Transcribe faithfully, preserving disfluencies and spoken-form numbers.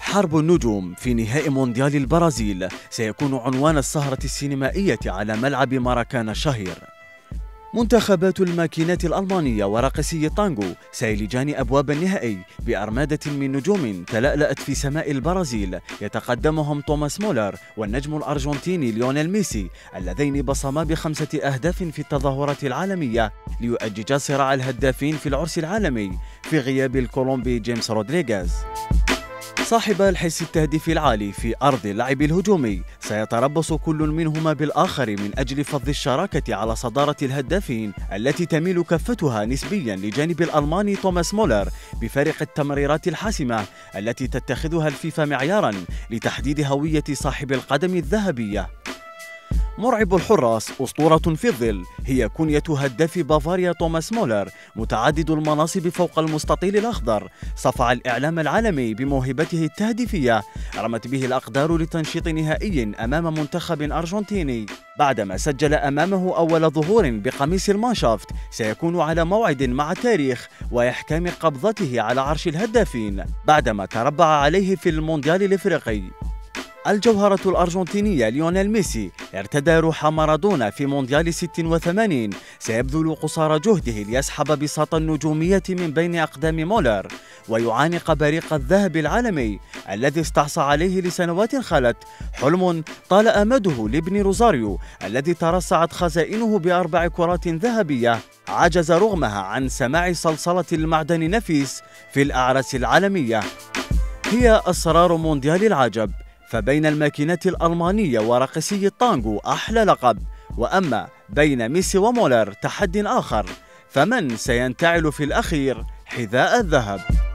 حرب النجوم في نهائي مونديال البرازيل سيكون عنوان السهرة السينمائية على ملعب ماراكانا الشهير. منتخبات الماكينات الألمانية وراقصي التانغو سيلجان أبواب النهائي بأرمادة من نجوم تلألأت في سماء البرازيل، يتقدمهم توماس مولر والنجم الأرجنتيني ليونيل ميسي، اللذين بصما بخمسة أهداف في التظاهرات العالمية ليؤججا صراع الهدافين في العرس العالمي في غياب الكولومبي جيمس رودريغيز. صاحب الحس التهديفي العالي في أرض اللعب الهجومي سيتربص كل منهما بالآخر من أجل فض الشراكة على صدارة الهدافين التي تميل كفتها نسبيا لجانب الألماني توماس مولر بفارق التمريرات الحاسمة التي تتخذها الفيفا معيارا لتحديد هوية صاحب القدم الذهبية. مرعب الحراس أسطورة في الظل هي كنية هداف بافاريا توماس مولر، متعدد المناصب فوق المستطيل الأخضر. صفع الإعلام العالمي بموهبته التهديفية، رمت به الأقدار لتنشيط نهائي أمام منتخب أرجنتيني بعدما سجل أمامه أول ظهور بقميص المانشافت سيكون على موعد مع التاريخ وإحكام قبضته على عرش الهدافين بعدما تربع عليه في المونديال الإفريقي. الجوهرة الأرجنتينية ليونيل ميسي ارتدى روح مارادونا في مونديال ستة وثمانين، سيبذل قصارى جهده ليسحب بساط النجومية من بين أقدام مولر ويعانق بريق الذهب العالمي الذي استعصى عليه لسنوات خلت، حلم طال أمده لابن روزاريو الذي ترصعت خزائنه بأربع كرات ذهبية عجز رغمها عن سماع صلصلة المعدن نفيس في الأعراس العالمية. هي أسرار مونديال العجب، فبين الماكينات الألمانية وراقصي التانغو أحلى لقب، وأما بين ميسي ومولر تحد آخر، فمن سينتعل في الأخير حذاء الذهب؟